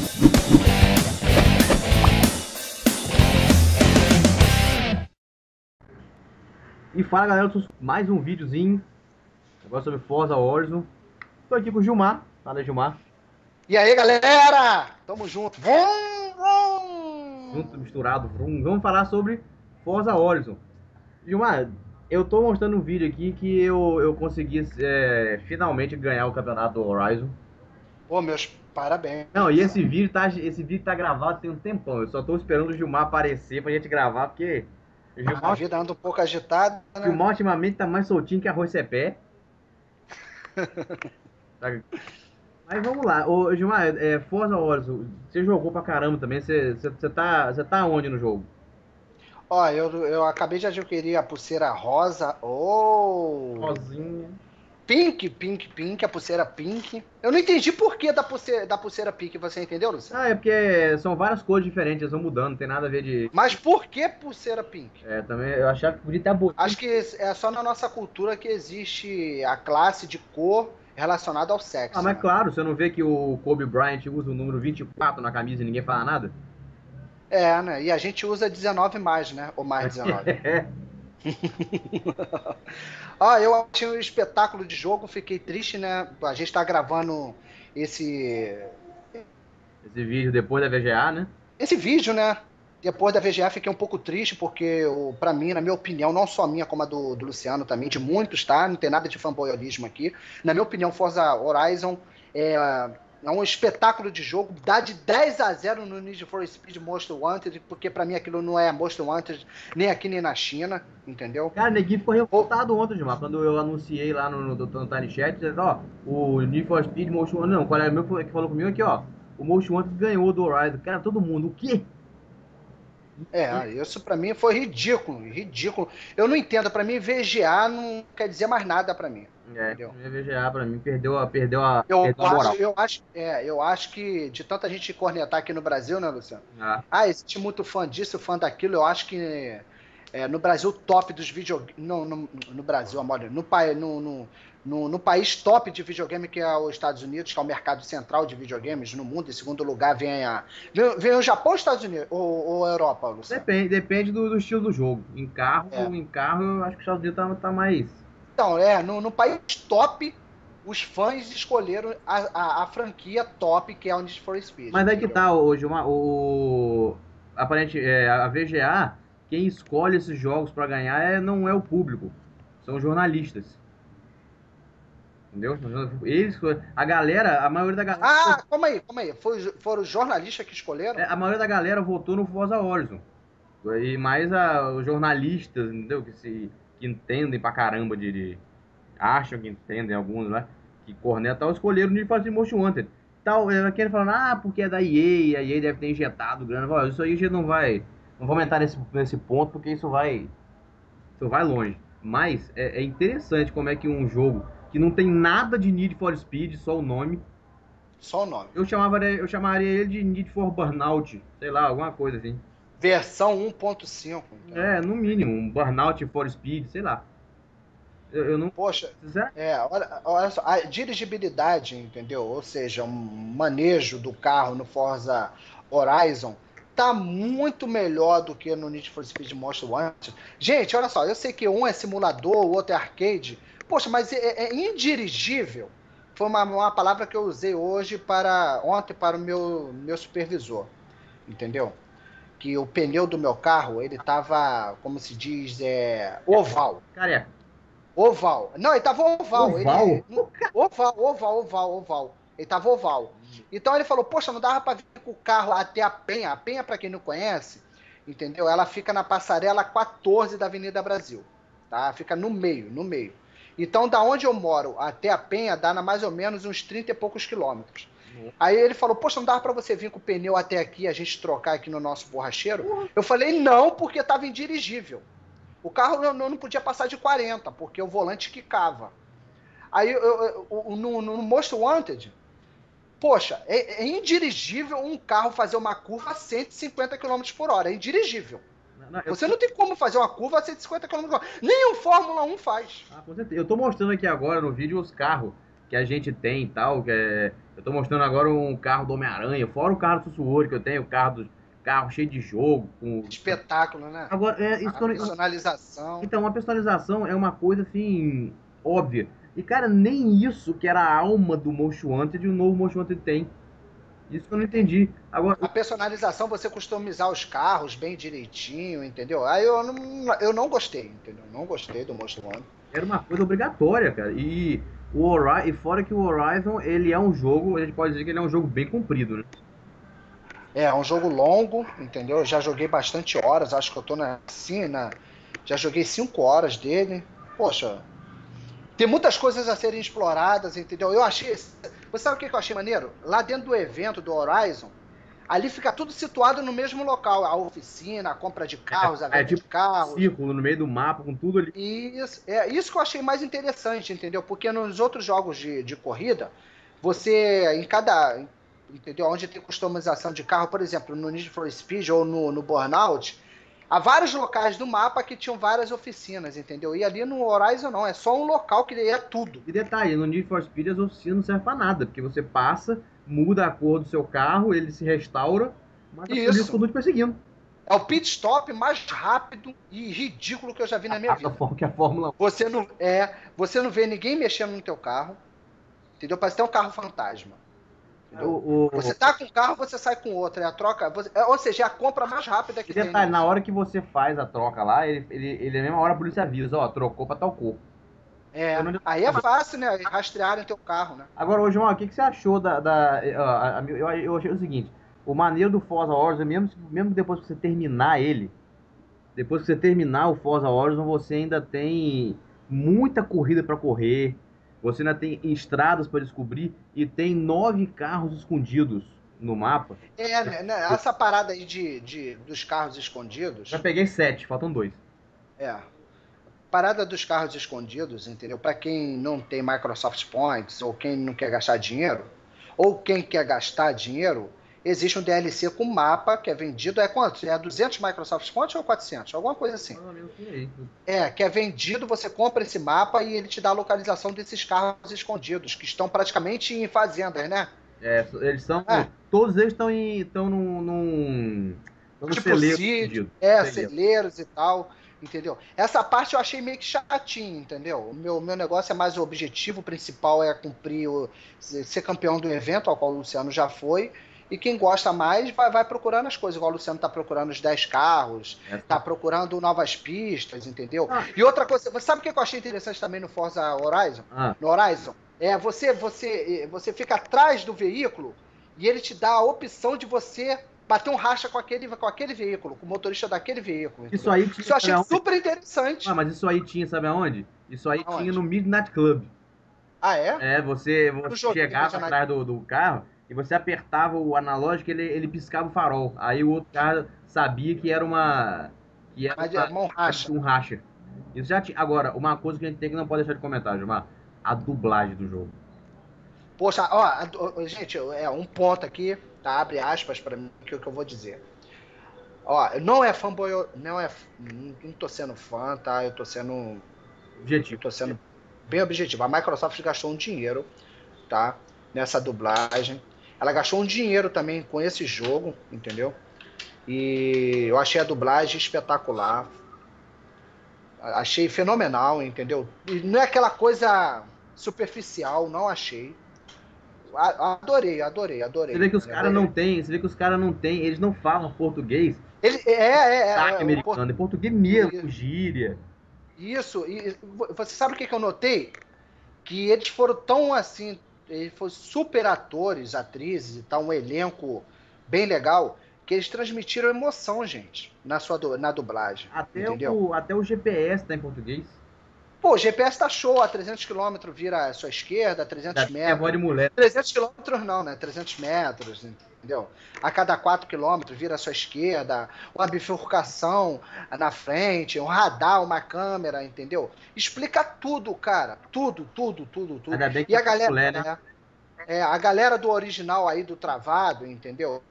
E fala galera, mais um videozinho agora sobre Forza Horizon. Tô aqui com o Gilmar. Fala aí, Gilmar. E aí galera, tamo junto. Vrum, Junto, vrum. misturado. Vamos falar sobre Forza Horizon. Gilmar, eu tô mostrando um vídeo aqui que eu consegui finalmente ganhar o campeonato do Horizon. Pô, meus parabéns. Não, e esse vídeo tá gravado tem um tempão. Eu só tô esperando o Gilmar aparecer pra gente gravar, porque o A Gilmar, vida anda um pouco agitada, o né? Gilmar ultimamente tá mais soltinho que arroz cepé. Tá? Mas vamos lá, ô Gilmar, Forza Horizon, você jogou pra caramba também, você tá onde no jogo? Ó, eu acabei de adquirir a pulseira rosa. Oh! Rosinha. Pink, pink, pink, a pulseira pink. Eu não entendi por que da pulseira pink, você entendeu, Luciano? Ah, é porque são várias cores diferentes, eles vão mudando, não tem nada a ver de... Mas por que pulseira pink? Também, eu achava que podia ter a bolinha. Acho que é só na nossa cultura que existe a classe de cor relacionada ao Ah, sexo, mas né? claro, você não vê que o Kobe Bryant usa o número 24 na camisa e ninguém fala nada? É, né? E a gente usa 19 mais, né? Ou mais 19. Ah, eu achei um espetáculo de jogo, fiquei triste, né? A gente tá gravando esse, Esse vídeo depois da VGA, né? esse vídeo, né? Depois da VGA fiquei um pouco triste, porque pra mim, na minha opinião, não só a minha, como a do Luciano também, de muitos, tá? Não tem nada de fanboyolismo aqui. Na minha opinião, Forza Horizon é, é um espetáculo de jogo, dá de 10-0 no Need for Speed Most Wanted, porque pra mim aquilo não é Most Wanted nem aqui nem na China, entendeu? Cara, o neguinho ficou Pô, revoltado ontem, Gilmar, quando eu anunciei lá no Tiny Chat, dizendo, ó, o Need for Speed Motion One, não, o colega meu que falou comigo aqui, ó, o Motion One ganhou do Horizon. Cara, todo mundo, o quê? isso pra mim foi ridículo, ridículo. Eu não entendo, pra mim VGA não quer dizer mais nada pra mim, entendeu? A VGA pra mim Eu perdeu a acho, moral. eu acho, eu acho que de tanta gente cornetar aqui no Brasil, né, Luciano? Ah, Ah, existe muito fã disso, fã daquilo. Eu acho que no Brasil o top dos videogames, no Brasil, amor, no país top de videogame que é os Estados Unidos, que é o mercado central de videogames no mundo. Em segundo lugar vem o Japão, Estados Unidos ou a Europa, Luciano? depende do estilo do jogo. É. Em carro, eu acho que os Estados Unidos tá mais. Então, no país top, os fãs escolheram a franquia top, que é o Need for Speed, Mas aí que entendeu? tá, hoje a VGA, quem escolhe esses jogos pra ganhar não é o público, são os jornalistas. Entendeu? A galera, a maioria da galera, Ah, calma aí, calma aí. Foram os jornalistas que escolheram? a maioria da galera votou no Forza Horizon. E mais os jornalistas, entendeu? Que entendem pra caramba acham que entendem alguns lá, que cornetam, escolheram o Need for Speed Most Wanted. Tal, aquele falando, porque é da EA, a EA deve ter injetado grana. Olha, isso aí a gente não vamos entrar nesse ponto, porque isso vai longe. Mas é interessante como é que um jogo que não tem nada de Need for Speed, só o nome, Só o nome. eu chamaria ele de Need for Burnout, sei lá, alguma coisa assim. Versão 1.5, entendeu? No mínimo, um Burnout for Speed, sei lá. Eu não. Poxa, Sinceramente, olha só, a dirigibilidade, entendeu? Ou seja, um manejo do carro no Forza Horizon tá muito melhor do que no Need for Speed Most Wanted. Gente, olha só, eu sei que um é simulador, o outro é arcade. Poxa, mas é indirigível. Foi uma palavra que eu usei ontem para o meu supervisor, entendeu? Que o pneu do meu carro, ele tava, como se diz, oval. careca. Oval. Não, ele tava oval. Oval? Oval, oval, oval, oval. Ele tava oval. Então ele falou, poxa, não dava pra vir com o carro até a Penha. A Penha, pra quem não conhece, entendeu? Ela fica na passarela 14 da Avenida Brasil. Tá? Fica no meio, no meio. Então, da onde eu moro até a Penha, dá mais ou menos uns 30 e poucos quilômetros. Aí ele falou, poxa, não dava pra você vir com o pneu até aqui, a gente trocar aqui no nosso borracheiro? Eu falei, não, porque tava indirigível. O carro não podia passar de 40, porque o volante quicava. Aí, no Most Wanted, poxa, é indirigível um carro fazer uma curva a 150 km por hora. É indirigível. Não, Você não tem como fazer uma curva a 150 km por hora. Nem o Fórmula 1 faz. com certeza. Eu tô mostrando aqui agora no vídeo os carros que a gente tem e tal, Eu tô mostrando agora um carro do Homem-Aranha, fora o carro do Sussurro que eu tenho, carro cheio de jogo. Espetáculo, né? Agora, isso que A personalização. Então, a personalização é uma coisa, assim, óbvia. E, cara, nem isso que era a alma do Most Wanted, o novo Most Wanted tem. Isso que eu não entendi. Agora, A personalização, você customizar os carros bem direitinho, entendeu? Aí eu não gostei, entendeu? Não gostei do Monster One. era uma coisa obrigatória, cara. E fora que o Horizon, ele é um jogo, a gente pode dizer que ele é um jogo bem comprido, né? É um jogo longo, entendeu? Eu já joguei bastante horas, acho que eu tô já joguei 5 horas dele. Poxa, tem muitas coisas a serem exploradas, entendeu? Eu achei. Você sabe o que eu achei maneiro? Lá dentro do evento do Horizon, ali fica tudo situado no mesmo local. A oficina, a compra de carros, a É venda de tipo um carros. círculo no meio do mapa, com tudo ali. E isso que eu achei mais interessante, entendeu? Porque nos outros jogos de corrida, você, em cada. Entendeu? Onde tem customização de carro, por exemplo, no Need for Speed ou no Burnout, há vários locais do mapa que tinham várias oficinas, entendeu? E ali no Horizon não, é só um local que é tudo. E detalhe, no Need for Speed as oficinas não servem pra nada, porque você passa, muda a cor do seu carro, ele se restaura, mas a E polícia isso. continua te perseguindo. É o pit stop mais rápido e ridículo que eu já vi na minha A vida. forma que a Fórmula 1. Você não vê ninguém mexendo no teu carro, entendeu? Parece ter um carro fantasma. Entendeu? Você tá com um carro, você sai com outro. É a troca. Ou seja, é a compra mais rápida E que tem detalhe, na nisso. hora que você faz a troca lá, na mesma hora a polícia avisa, ó, trocou pra tal cor. Eu não- Aí é fácil, né? Rastrearem teu carro, né? Agora, ô, João, o que, que você achou eu achei o seguinte, o maneiro do Forza Horizon, mesmo depois que você terminar ele, depois que você terminar o Forza Horizon, você ainda tem muita corrida para correr, você ainda tem estradas para descobrir e tem 9 carros escondidos no mapa. Essa parada aí dos carros Já escondidos. peguei 7, faltam 2. É. Parada dos carros escondidos, entendeu? Para quem não tem Microsoft Points, ou quem não quer gastar dinheiro, ou quem quer gastar dinheiro, existe um DLC com mapa que é vendido. É quanto? É 200 Microsoft Points ou 400? Alguma coisa assim. Mais ou menos por aí. Que é vendido, você compra esse mapa e ele te dá a localização desses carros escondidos, que estão praticamente em fazendas, né? Eles são. É, Todos eles estão no tipo celeiro sítio, escondido. Celeiro. celeiros e tal, entendeu? Essa parte eu achei meio que chatinho, entendeu? O meu negócio é mais o objetivo principal é cumprir, ser campeão do evento, ao qual o Luciano já foi, e quem gosta mais vai procurando as coisas, igual o Luciano tá procurando os 10 carros, tá Essa... procurando novas pistas, entendeu? Ah, E outra coisa, você sabe o que eu achei interessante também no Forza Horizon? ah, No Horizon? Você fica atrás do veículo e ele te dá a opção de você bater um racha com aquele veículo, com o motorista daquele veículo, isso entendeu? aí tinha, Isso eu sabe achei aonde? super interessante. Mas isso aí tinha, sabe aonde? Isso aí tinha no Aonde? Midnight Club. Ah, é? Você No joguinho chegava Midnight. atrás do carro e você apertava o analógico e ele piscava o farol. Aí o outro cara sabia que era que era Mas é mão racha. um racha. Isso já tinha. Agora, uma coisa que a gente tem que não pode deixar de comentar, Gilmar, a dublagem do jogo. Poxa, ó, gente, um ponto aqui, tá? Abre aspas pra mim, que é o que eu vou dizer. Ó, não é fanboy, não tô sendo fã, tá? Eu Objetivo. tô sendo bem objetivo. A Microsoft gastou um dinheiro, tá? Nessa dublagem. Ela gastou um dinheiro também com esse jogo, entendeu? E eu achei a dublagem espetacular. Achei fenomenal, entendeu? E não é aquela coisa superficial, não achei. Adorei, adorei, Você adorei. vê que os caras não têm, você vê que os caras não têm, eles não falam português, Ele sotaque o americano, é português mesmo, gíria. isso. E você sabe o que eu notei? Que eles foram tão assim, eles foram super atores, atrizes e tal, um elenco bem legal, que eles transmitiram emoção, gente, na dublagem, entendeu? Até o GPS tá em português. Pô, o GPS tá show, a 300 quilômetros vira à sua esquerda, 300 Ainda tem a voz de metros. mulher. 300 quilômetros não, né? 300 metros, entendeu? A cada 4 quilômetros vira à sua esquerda, uma bifurcação na frente, um radar, uma câmera, entendeu? Explica tudo, cara. Tudo, tudo, tudo, tudo. Ainda bem que E é a pra galera, mulher, né? a galera do original aí do Travado, entendeu?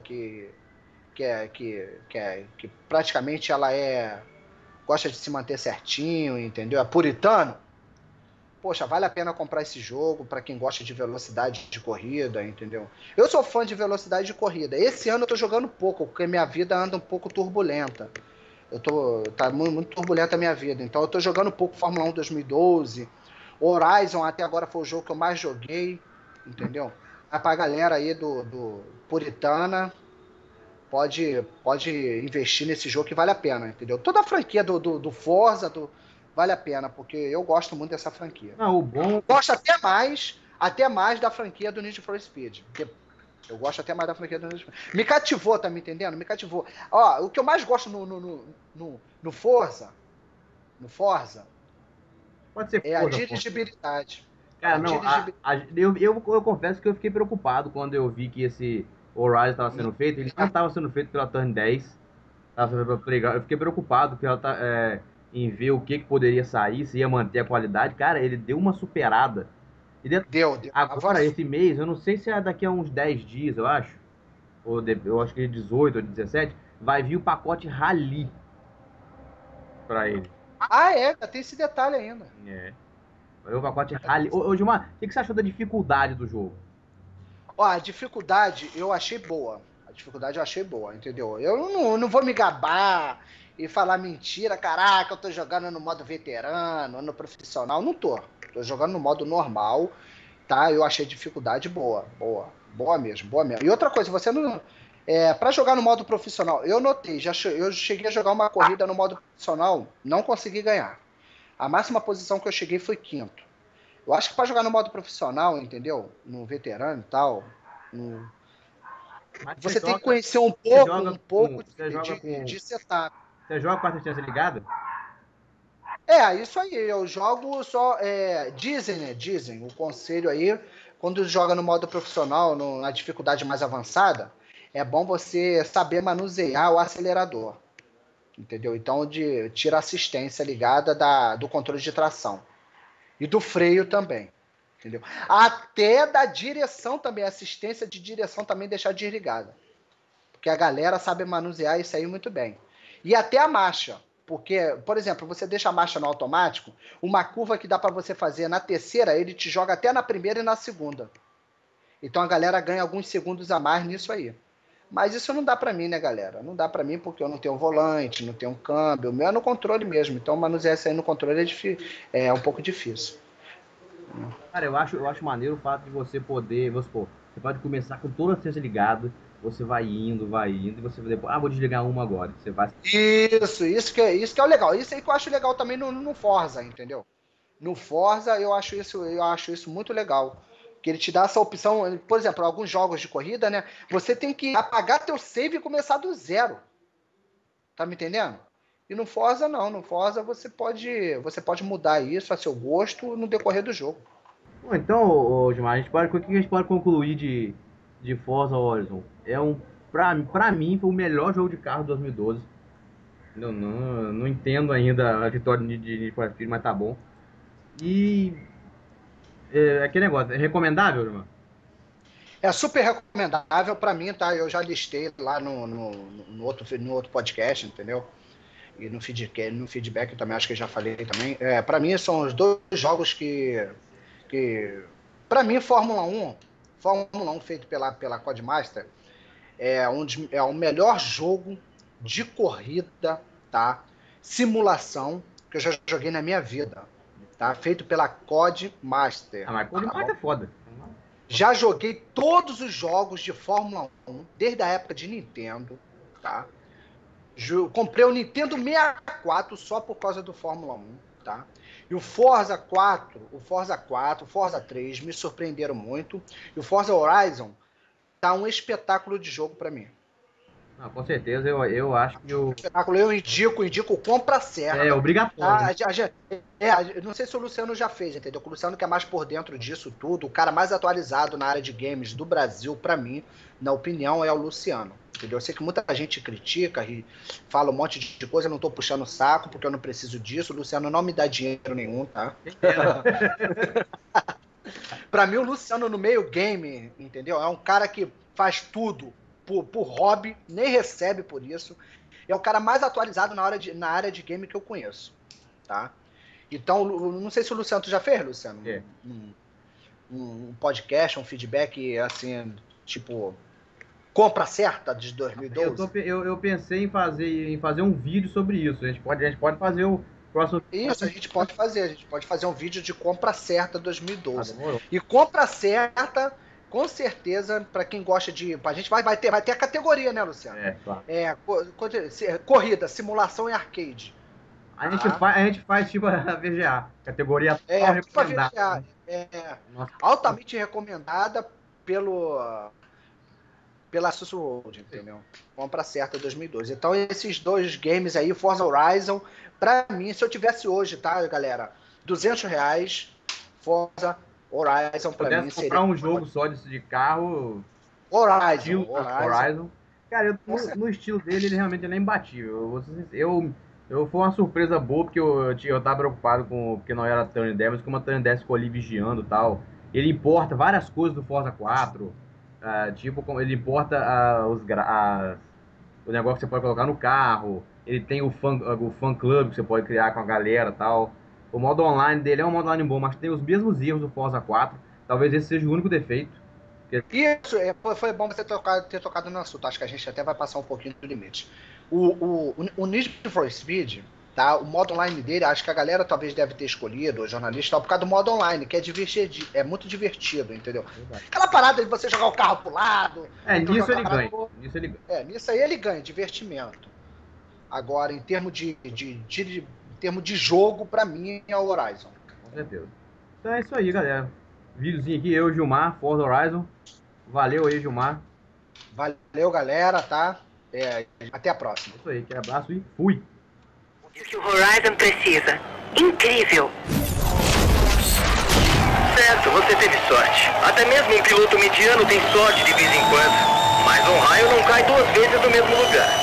Que praticamente ela gosta de se manter certinho, entendeu? É puritano. poxa, vale a pena comprar esse jogo para quem gosta de velocidade de corrida, entendeu? Eu sou fã de velocidade de corrida. Esse ano eu tô jogando pouco, porque minha vida anda um pouco turbulenta. Tá muito turbulenta a minha vida. Então eu tô jogando pouco Fórmula 1 2012. Horizon até agora foi o jogo que eu mais joguei, entendeu? Pra galera aí do Puritana, pode investir nesse jogo que vale a pena, entendeu? Toda a franquia do Forza vale a pena, porque eu gosto muito dessa franquia. Não, o bom. Gosto até mais da franquia do Need for Speed. Porque eu gosto até mais da franquia do Need for Speed. Me cativou, tá me entendendo? Me cativou. Ó, o que eu mais gosto no Forza, no Forza, Pode ser é a Forza, pô. dirigibilidade. Cara, A não, dirigibilidade. eu confesso que eu fiquei preocupado quando eu vi que esse Horizon estava sendo feito. Ele não estava sendo feito pela Turn 10, estava sendo feito pela Playground. Eu fiquei preocupado que ela em ver o que poderia sair, se ia manter a qualidade. Cara, ele deu uma superada. E Deu. agora, esse mês, eu não sei se é daqui a uns 10 dias, eu acho, eu acho que é 18 ou 17, vai vir o pacote Rally para ele. Ah, é, tem esse detalhe ainda. É. Vai vir o pacote Rally. Ô Gilmar, o que você achou da dificuldade do jogo? Ó, a dificuldade eu achei boa. A dificuldade eu achei boa, entendeu? Eu não vou me gabar e falar mentira, caraca, eu tô jogando no modo veterano, no profissional. Não tô. Tô jogando no modo normal, tá? Eu achei dificuldade boa. Boa. Boa mesmo, boa mesmo. E outra coisa, você não. Para jogar no modo profissional, eu notei, eu cheguei a jogar uma corrida no modo profissional, não consegui ganhar. A máxima posição que eu cheguei foi quinto. Eu acho que para jogar no modo profissional, entendeu? No veterano e tal, no- Mas você tem que conhecer um pouco, um pouco de setup. você joga com a assistência ligada? É, isso aí. Eu jogo só. Dizem, né? Dizem. O conselho aí, quando joga no modo profissional, na dificuldade mais avançada, é bom você saber manusear o acelerador. Entendeu? Então, tira a assistência ligada do controle de tração. E do freio também. Entendeu? Até da direção também, assistência de direção também deixar desligada. Porque a galera sabe manusear isso aí muito bem. E até a marcha. Porque, por exemplo, você deixa a marcha no automático, uma curva que dá para você fazer na terceira, ele te joga até na primeira e na segunda. Então a galera ganha alguns segundos a mais nisso aí. Mas isso não dá para mim, né, galera? Não dá para mim porque eu não tenho volante, não tenho câmbio, o meu é no controle mesmo. Então manusear isso aí no controle é um pouco difícil. Cara, eu acho maneiro o fato de você poder, vamos supor, você pode começar com toda a assistência ligada, você vai indo, e você depois, vou desligar uma agora. Você vai. Isso que é o legal. Isso aí que eu acho legal também no Forza, entendeu? No Forza eu acho isso muito legal. Que ele te dá essa opção, por exemplo, alguns jogos de corrida, né? Você tem que apagar teu save e começar do zero. Tá me entendendo? E no Forza não, no Forza você pode mudar isso a seu gosto no decorrer do jogo. Bom, então, Gilmar, o que a gente pode concluir de Forza Horizon? Pra mim, foi o melhor jogo de carro de 2012. Não entendo ainda a vitória de Need for Speed, mas tá bom. E aquele negócio, é recomendável, Gilmar? É super recomendável para mim, tá? Eu já listei lá no outro podcast, entendeu? E no feedback eu também acho que eu já falei também. Para mim são os dois jogos que para mim Fórmula 1 feito pela Codemaster é o melhor jogo de corrida, tá? Simulação que eu já joguei na minha vida, tá? Feito pela Codemaster, Ah, mas pô, tá demais bom? é foda. Já joguei todos os jogos de Fórmula 1 desde a época de Nintendo, tá? Comprei o Nintendo 64 só por causa do Fórmula 1, tá? E o Forza 3 me surpreenderam muito. E o Forza Horizon tá um espetáculo de jogo para mim. Não, com certeza, eu acho que Espetáculo, eu indico compra é certa. obrigatório, Tá? né? Não sei se o Luciano já fez, entendeu? O Luciano que é mais por dentro disso tudo, o cara mais atualizado na área de games do Brasil, para mim, na opinião, é o Luciano. Entendeu? Eu sei que muita gente critica e fala um monte de coisa, eu não tô puxando o saco porque eu não preciso disso. O Luciano não me dá dinheiro nenhum, tá? Quem dera. Pra mim, o Luciano no meio game, entendeu? É um cara que faz tudo por hobby, nem recebe por isso. É o cara mais atualizado na área de game que eu conheço, tá? Então, não sei se o Luciano, tu já fez, Luciano? É. Um podcast, um feedback, assim, tipo, compra certa de 2012? Eu pensei em fazer um vídeo sobre isso. A gente pode fazer o próximo. Isso, a gente pode fazer um vídeo de compra certa Ah, 2012. demorou. E compra certa, com certeza, para quem gosta de. A gente vai ter a categoria, né, Luciano? Claro. Corrida, simulação e arcade. A gente faz tipo a VGA, categoria Tipo a recomendada. VGA, Nossa, altamente recomendada pela Sussurroad, entendeu? Compra certa 2012. Então, esses dois games aí, Forza Horizon, pra mim, se eu tivesse hoje, tá, galera? R$200, Forza Horizon, pra mim, pudesse seria... comprar um jogo só de carro, Horizon. Horizon. Cara, no estilo dele, ele realmente é imbatível. Foi uma surpresa boa, porque eu tava preocupado porque não era Turn 10, mas como a Turn 10 ficou ali vigiando e tal. Ele importa várias coisas do Forza 4. Ele importa o negócio que você pode colocar no carro. Ele tem o fan club que você pode criar com a galera e tal. O modo online dele é um modo online bom, mas tem os mesmos erros do Forza 4. Talvez esse seja o único defeito. Isso, foi bom você ter tocado no assunto. Acho que a gente até vai passar um pouquinho do limite. O Need for Speed, tá? O modo online dele, acho que a galera talvez deve ter escolhido, o jornalista, por causa do modo online, que é muito divertido, entendeu? Aquela parada de você jogar o carro pro lado. Nisso ele ganha. Nisso aí ele ganha, divertimento. Agora, em termos de jogo, pra mim é o Horizon. Com certeza. Então é isso aí, galera. Videozinho aqui, eu, Gilmar, Forza Horizon. Valeu aí, Gilmar. Valeu, galera, tá? Até a próxima. Isso aí, que abraço e fui! O que o Horizon precisa. Incrível! Certo, você teve sorte. Até mesmo um piloto mediano tem sorte de vez em quando. Mas um raio não cai duas vezes no mesmo lugar.